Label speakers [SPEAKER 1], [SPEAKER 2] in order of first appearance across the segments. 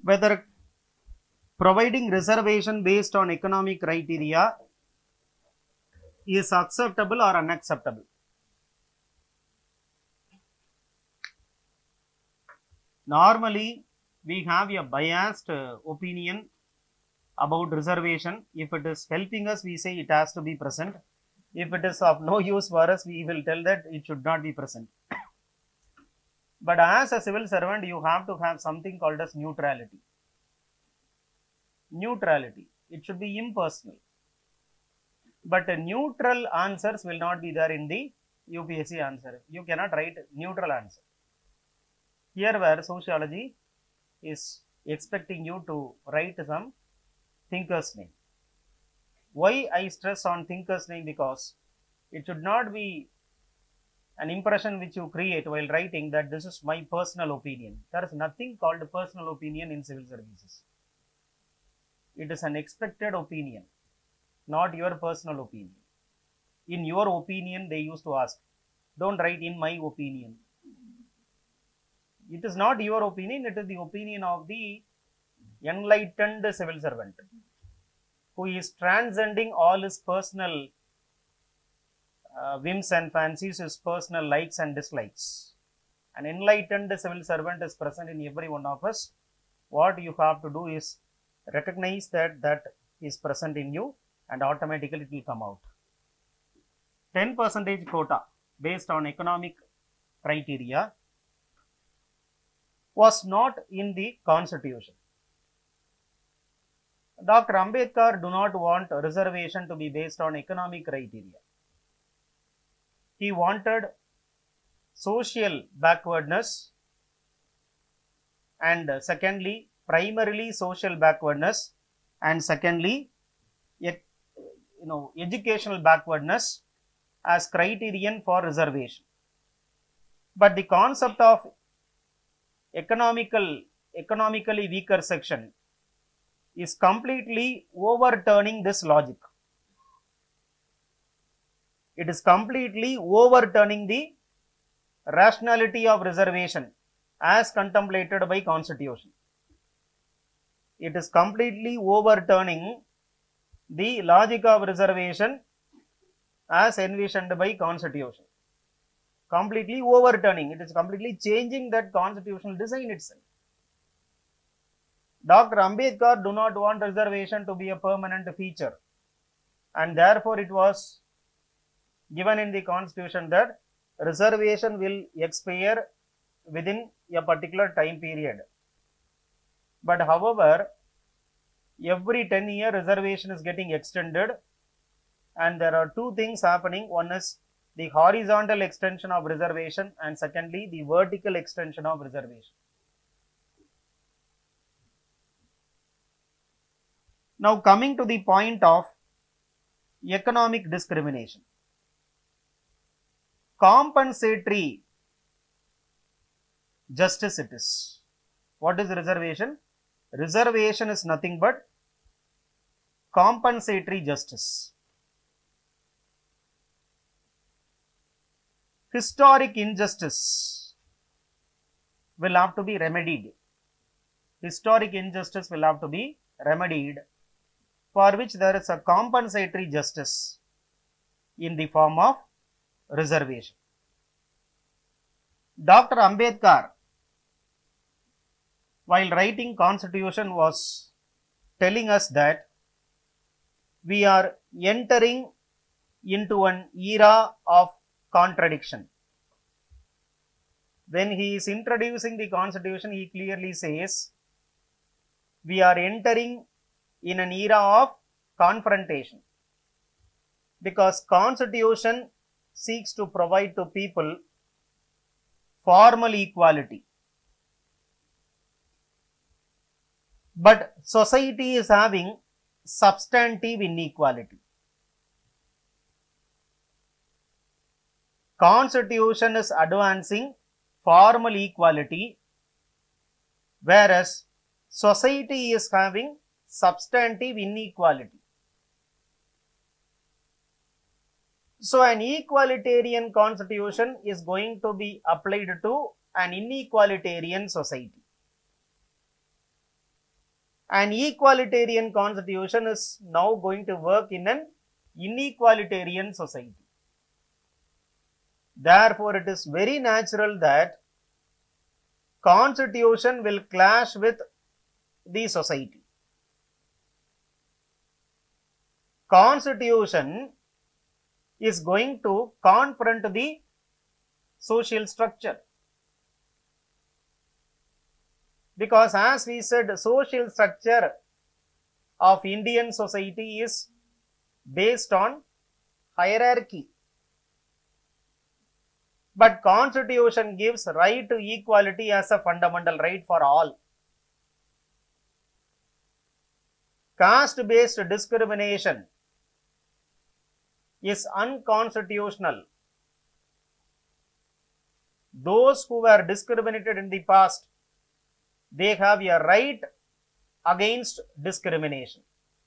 [SPEAKER 1] whether providing reservation based on economic criteria is acceptable or unacceptable. Normally, we have a biased opinion about reservation. If it is helping us, we say it has to be present. If it is of no use for us, we will tell that it should not be present. But as a civil servant, you have to have something called as neutrality. Neutrality. It should be impersonal. But neutral answers will not be there in the UPSC answer. You cannot write neutral answer. Here where sociology is expecting you to write some thinker's name. Why I stress on thinker's name? Because it should not be an impression which you create while writing that this is my personal opinion. There is nothing called personal opinion in civil services. It is an expected opinion, not your personal opinion. In your opinion, they used to ask, don't write in my opinion. It is not your opinion, it is the opinion of the enlightened civil servant who is transcending all his personal whims and fancies, his personal likes and dislikes. An enlightened civil servant is present in every one of us. What you have to do is recognize that that is present in you and automatically it will come out. 10% quota based on economic criteria was not in the constitution. Dr. Ambedkar do not want reservation to be based on economic criteria. He wanted social backwardness and secondly, primarily social backwardness and secondly, educational backwardness as criterion for reservation. But the concept of economically weaker section is completely overturning this logic. It is completely overturning the rationality of reservation as contemplated by constitution. It is completely overturning the logic of reservation as envisioned by constitution. Completely overturning. It is completely changing that constitutional design itself. Dr. Ambedkar do not want reservation to be a permanent feature, and therefore it was given in the constitution that reservation will expire within a particular time period. But however, every 10-year reservation is getting extended, and there are two things happening. One is the horizontal extension of reservation and secondly the vertical extension of reservation. Now coming to the point of economic discrimination. Compensatory justice it is. What is reservation? Reservation is nothing but compensatory justice. Historic injustice will have to be remedied. Historic injustice will have to be remedied, for which there is a compensatory justice in the form of reservation. Dr. Ambedkar, while writing constitution, was telling us that we are entering into an era of contradiction. When he is introducing the constitution, he clearly says we are entering in an era of confrontation, because constitution seeks to provide to people formal equality, but society is having substantive inequality. Constitution is advancing formal equality, whereas society is having substantive inequality. So an equalitarian constitution is going to be applied to an inequalitarian society. An equalitarian constitution is now going to work in an inequalitarian society. Therefore, it is very natural that constitution will clash with the society. Constitution is going to confront the social structure, because as we said, social structure of Indian society is based on hierarchy, but constitution gives right to equality as a fundamental right for all. Caste based discrimination is unconstitutional. Those who were discriminated in the past, they have a right against discrimination.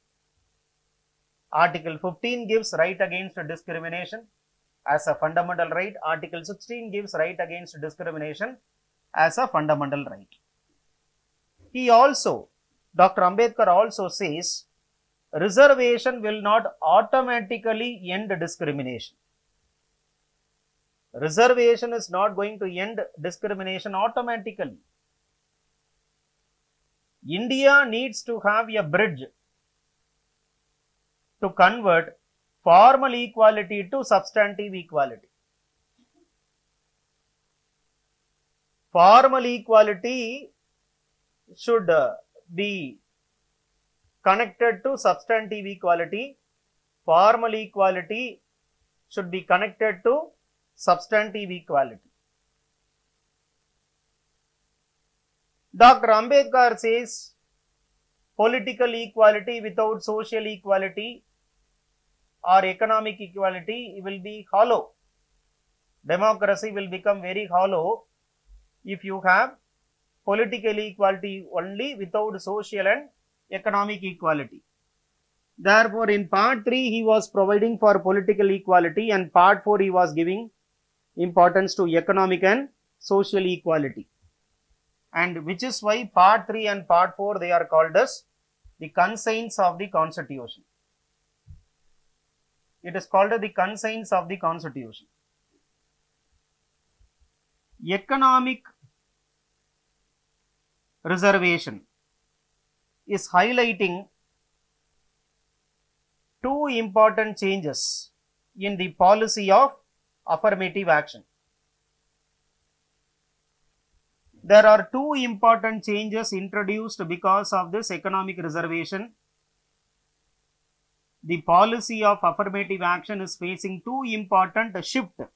[SPEAKER 1] Article 15 gives right against discrimination as a fundamental right. Article 16 gives right against discrimination as a fundamental right. He also, Dr. Ambedkar also says, reservation will not automatically end discrimination. Reservation is not going to end discrimination automatically. India needs to have a bridge to convert formal equality to substantive equality. Formal equality should be connected to substantive equality. Formal equality should be connected to substantive equality. Dr. Ambedkar says political equality without social equality or economic equality will be hollow. Democracy will become very hollow if you have political equality only without social and economic equality. Therefore, in part 3 he was providing for political equality, and part 4 he was giving importance to economic and social equality, and which is why part 3 and part 4 they are called as the conscience of the constitution. It is called the conscience of the constitution. Economic reservation is highlighting two important changes in the policy of affirmative action. There are two important changes introduced because of this economic reservation. The policy of affirmative action is facing two important shifts.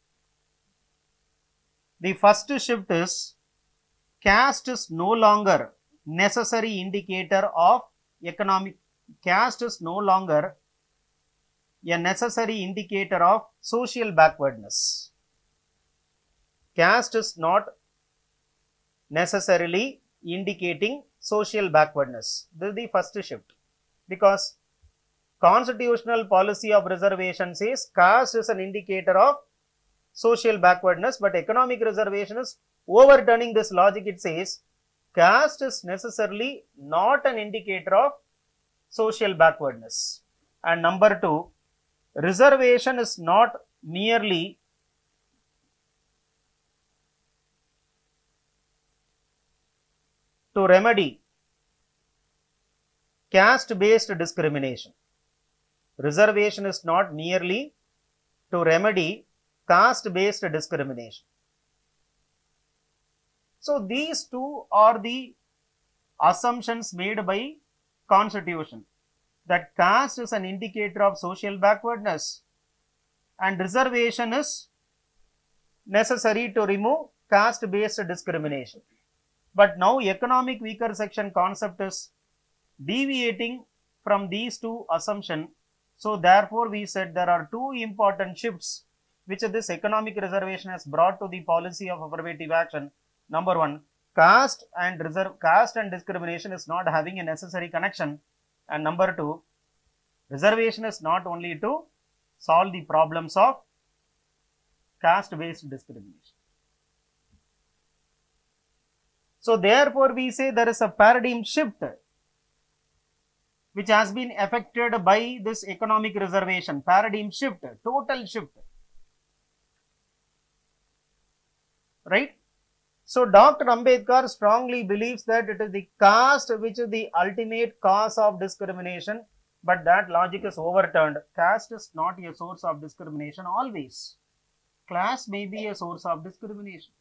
[SPEAKER 1] The first shift is caste is no longer necessary indicator of economic. Caste is no longer a necessary indicator of social backwardness. Caste is not necessarily indicating social backwardness. This is the first shift, because constitutional policy of reservation says caste is an indicator of social backwardness, but economic reservation is overturning this logic. It says caste is necessarily not an indicator of social backwardness. And number two, reservation is not merely to remedy caste based discrimination. Reservation is not merely to remedy caste based discrimination. So these two are the assumptions made by constitution, that caste is an indicator of social backwardness and reservation is necessary to remove caste based discrimination. But now economic weaker section concept is deviating from these two assumptions. So therefore we said there are two important shifts which this economic reservation has brought to the policy of affirmative action. Number one, caste and discrimination is not having a necessary connection, and number two, reservation is not only to solve the problems of caste based discrimination. So therefore we say there is a paradigm shift which has been affected by this economic reservation, paradigm shift, total shift, right? So Dr. Ambedkar strongly believes that it is the caste which is the ultimate cause of discrimination, but that logic is overturned. Caste is not a source of discrimination always. Class may be a source of discrimination.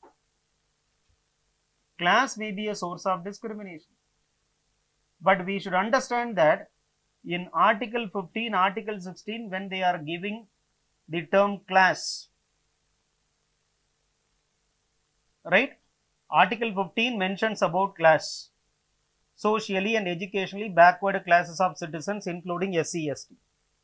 [SPEAKER 1] Class may be a source of discrimination. But we should understand that in Article 15, Article 16, when they are giving the term class, right? Article 15 mentions about class, socially and educationally backward classes of citizens, including SC, ST.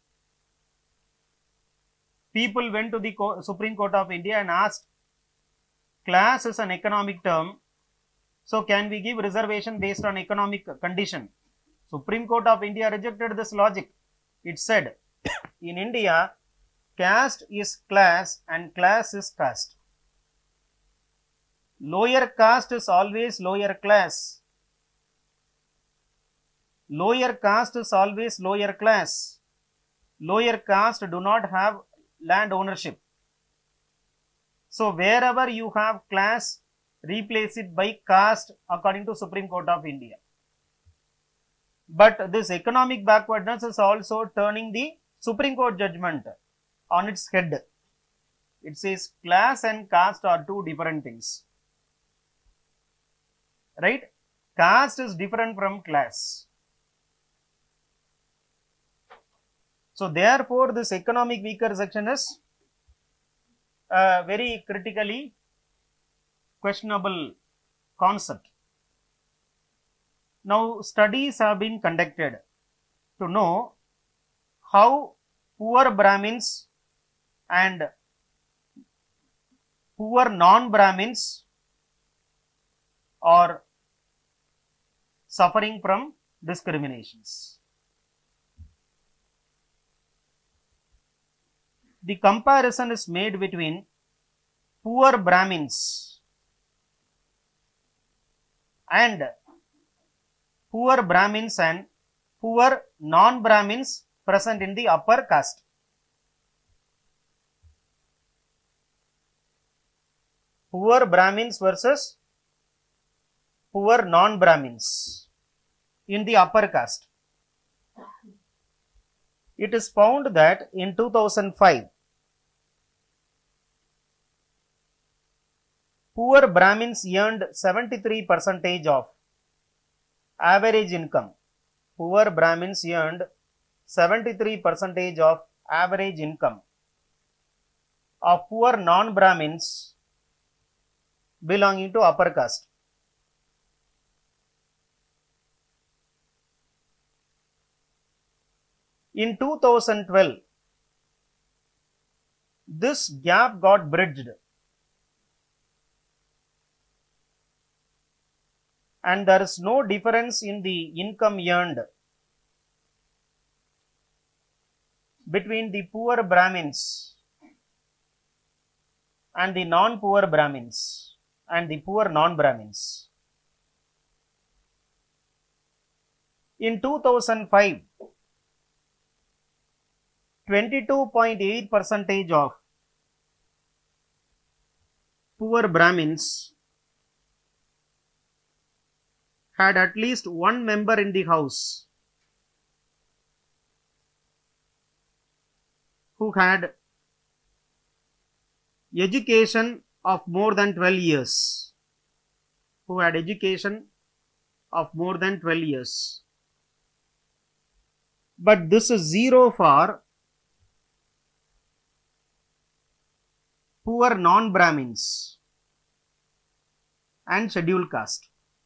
[SPEAKER 1] People went to the Supreme Court of India and asked, class is an economic term, so can we give reservation based on economic condition? Supreme Court of India rejected this logic. It said, in India, caste is class and class is caste. Lower caste is always lower class. Lower caste is always lower class. Lower caste do not have land ownership. So wherever you have class, replace it by caste according to Supreme Court of India. But this economic backwardness is also turning the Supreme Court judgment on its head. It says class and caste are two different things. Right? Caste is different from class. So therefore, this economic weaker section is very critically questionable concept. Now, studies have been conducted to know how poor Brahmins and poor non-Brahmins are suffering from discriminations. The comparison is made between poor Brahmins and poor non-Brahmins present in the upper caste. Poor Brahmins versus poor non-Brahmins in the upper caste. It is found that in 2005, poor Brahmins earned 73% of average income. Poor Brahmins earned 73% of average income of poor non-Brahmins belonging to upper caste. In 2012, this gap got bridged and there is no difference in the income earned between the poor Brahmins and the non-poor Brahmins and the poor non-Brahmins. In 2005, 22.8% of poor Brahmins had at least one member in the house who had education of more than 12 years. Who had education of more than 12 years. But this is zero for poor non-Brahmins and scheduled caste.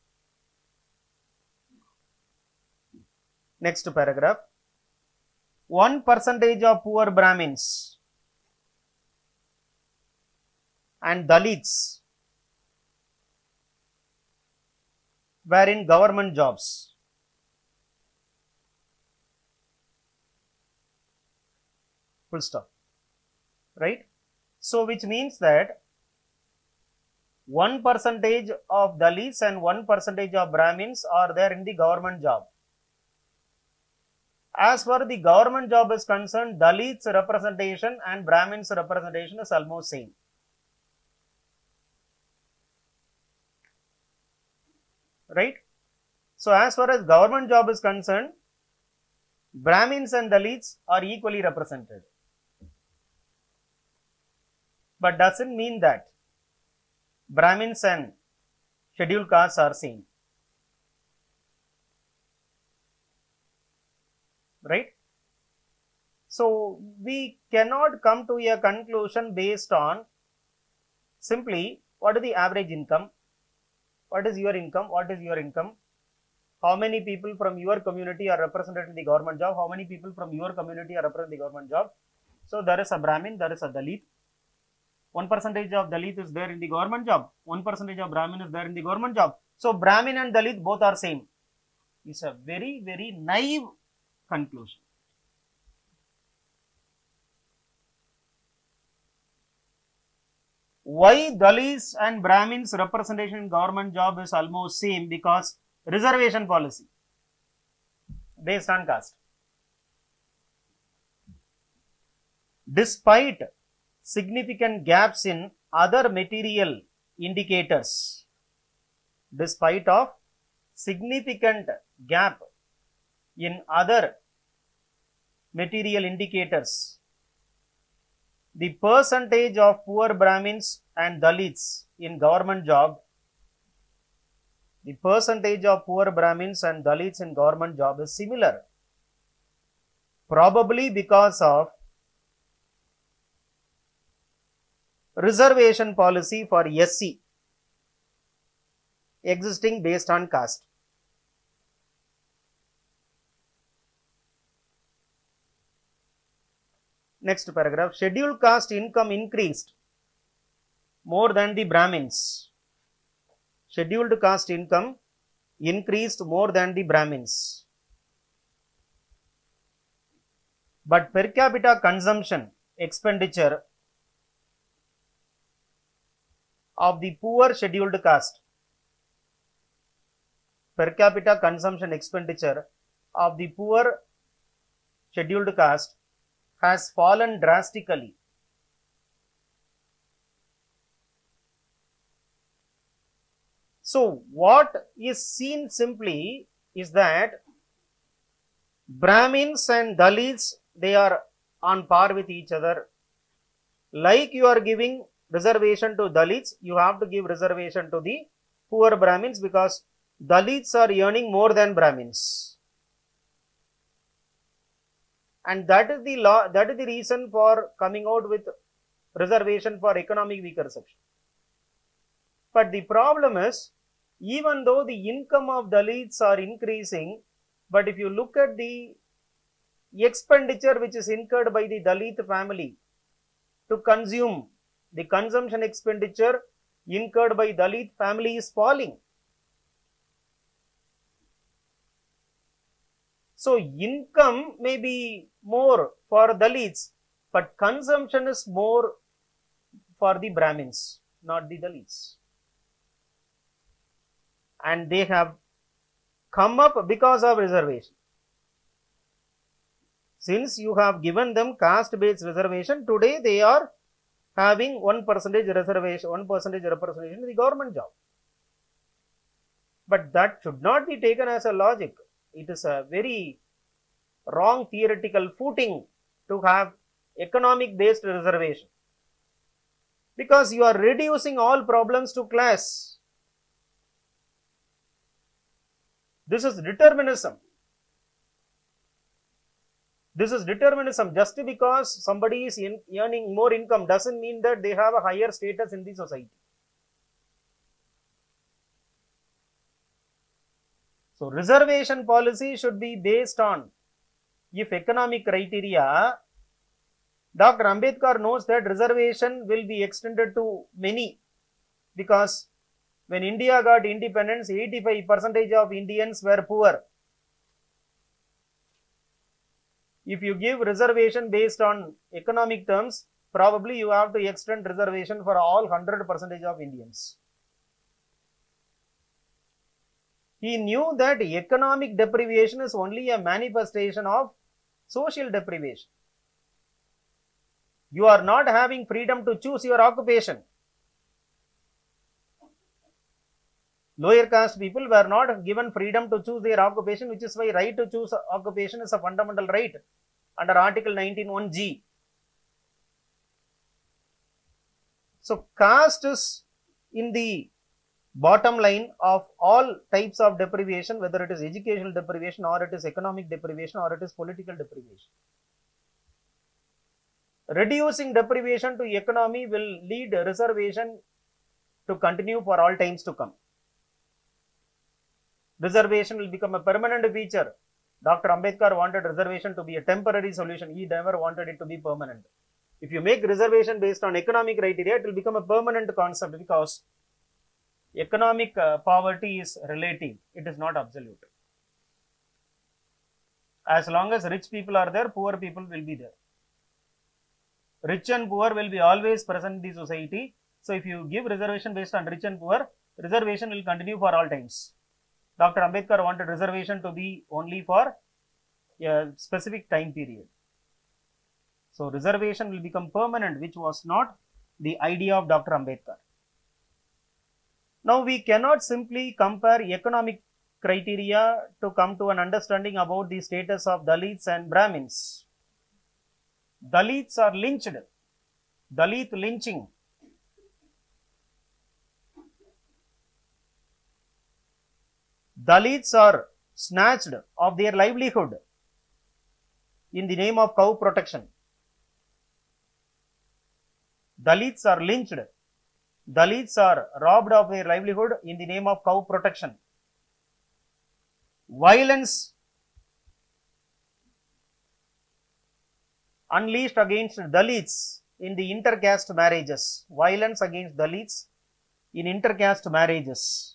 [SPEAKER 1] Next paragraph. 1% of poor Brahmins and Dalits were in government jobs. Full stop. Right? So, which means that 1% of Dalits and 1% of Brahmins are there in the government job. As far as the government job is concerned, Dalits representation and Brahmins representation is almost same. Right? So as far as government job is concerned, Brahmins and Dalits are equally represented. But doesn't mean that Brahmins and scheduled castes are same. Right? So we cannot come to a conclusion based on simply what is the average income, what is your income, what is your income, how many people from your community are represented in the government job, how many people from your community are represented in the government job. So there is a Brahmin, there is a Dalit. 1% of Dalit is there in the government job, 1% of Brahmin is there in the government job. So Brahmin and Dalit both are same. It's a very, very naive conclusion. Why Dalits and Brahmins representation in government job is almost same? Because reservation policy based on caste. Despite significant gaps in other material indicators, despite of significant gap in other material indicators, the percentage of poor Brahmins and Dalits in government job, the percentage of poor Brahmins and Dalits in government job is similar, probably because of reservation policy for SC existing based on caste. Next paragraph, scheduled caste income increased more than the Brahmins. Scheduled caste income increased more than the Brahmins. But per capita consumption expenditure of the poor scheduled caste, per capita consumption expenditure of the poor scheduled caste has fallen drastically. So what is seen simply is that Brahmins and Dalits, they are on par with each other. Like you are giving reservation to Dalits, you have to give reservation to the poor Brahmins, because Dalits are earning more than Brahmins. And that is the law, that is the reason for coming out with reservation for economic weaker section. But the problem is, even though the income of Dalits are increasing, but if you look at the expenditure which is incurred by the Dalit family to consume, the consumption expenditure incurred by Dalit family is falling. So income may be more for Dalits, but consumption is more for the Brahmins, not the Dalits. And they have come up because of reservation. Since you have given them caste-based reservation, today they are having 1% reservation, 1% representation in the government job. But that should not be taken as a logic. It is a very wrong theoretical footing to have economic based reservation, because you are reducing all problems to class. This is determinism. This is determinism. Just because somebody is earning more income doesn't mean that they have a higher status in the society. So reservation policy should be based on, if economic criteria, Dr. Ambedkar knows that reservation will be extended to many, because when India got independence, 85% of Indians were poor. If you give reservation based on economic terms, probably you have to extend reservation for all 100% of Indians. He knew that economic deprivation is only a manifestation of Social deprivation. You are not having freedom to choose your occupation. Lower caste people were not given freedom to choose their occupation, which is why right to choose occupation is a fundamental right under Article 19(1)(g). So, caste is in the bottom line of all types of deprivation, whether it is educational deprivation or it is economic deprivation or it is political deprivation. Reducing deprivation to economy will lead reservation to continue for all times to come. Reservation will become a permanent feature. Dr. Ambedkar wanted reservation to be a temporary solution. He never wanted it to be permanent. If you make reservation based on economic criteria, it will become a permanent concept because economic poverty is relative. It is not absolute. As long as rich people are there, poor people will be there. Rich and poor will be always present in the society. So, if you give reservation based on rich and poor, reservation will continue for all times. Dr. Ambedkar wanted reservation to be only for a specific time period. So, reservation will become permanent, which was not the idea of Dr. Ambedkar. Now, we cannot simply compare economic criteria to come to an understanding about the status of Dalits and Brahmins. Dalits are lynched. Dalit lynching. Dalits are snatched of their livelihood in the name of cow protection. Dalits are lynched. Dalits are robbed of their livelihood in the name of cow protection. Violence unleashed against Dalits in the intercaste marriages. Violence against Dalits in intercaste marriages.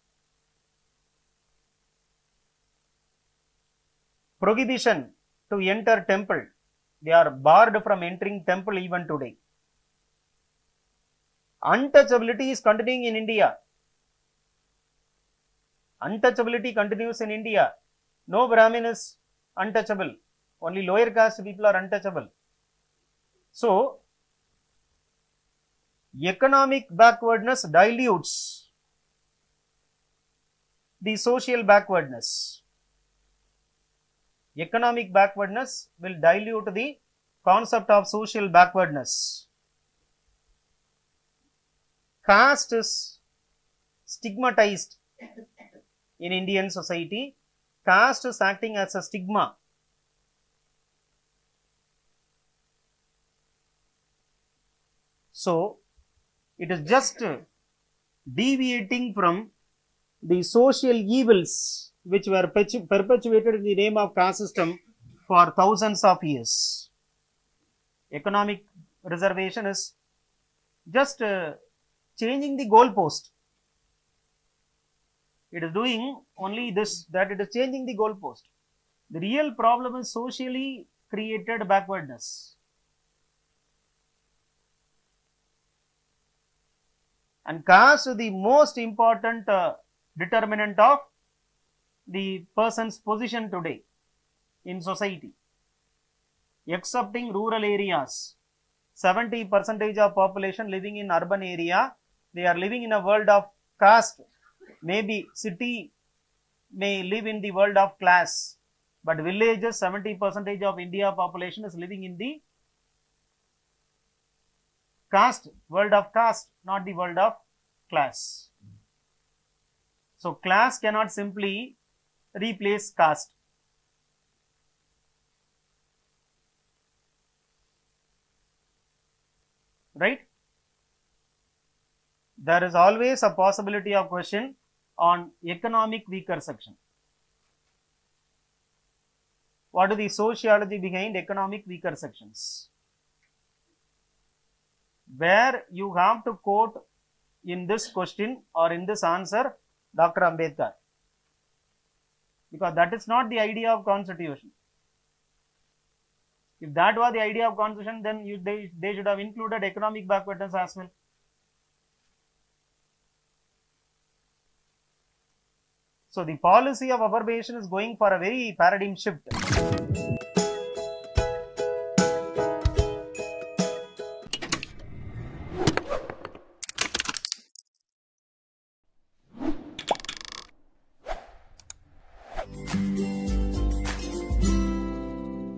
[SPEAKER 1] Prohibition to enter temple. They are barred from entering temple even today. Untouchability is continuing in India. Untouchability continues in India. No Brahmin is untouchable. Only lower caste people are untouchable. So, economic backwardness dilutes the social backwardness. Economic backwardness will dilute the concept of social backwardness. Caste is stigmatized in Indian society. Caste is acting as a stigma. So, it is just deviating from the social evils which were perpetuated in the name of caste system for thousands of years. Economic reservation is just changing the goalpost. It is doing only this, that it is changing the goalpost. The real problem is socially created backwardness. And caste is the most important determinant of the person's position today in society. Excepting rural areas, 70% of population living in urban area, they are living in a world of caste. Maybe city may live in the world of class, but villages, 70% of India population is living in the caste, world of caste, not the world of class. So, class cannot simply replace caste. Right? There is always a possibility of question on economic weaker section. What is the sociology behind economic weaker sections? Where you have to quote in this question or in this answer Dr. Ambedkar, because that is not the idea of constitution. If that was the idea of constitution, then they should have included economic backwardness as well. So, the policy of affirmation is going for a very paradigm shift.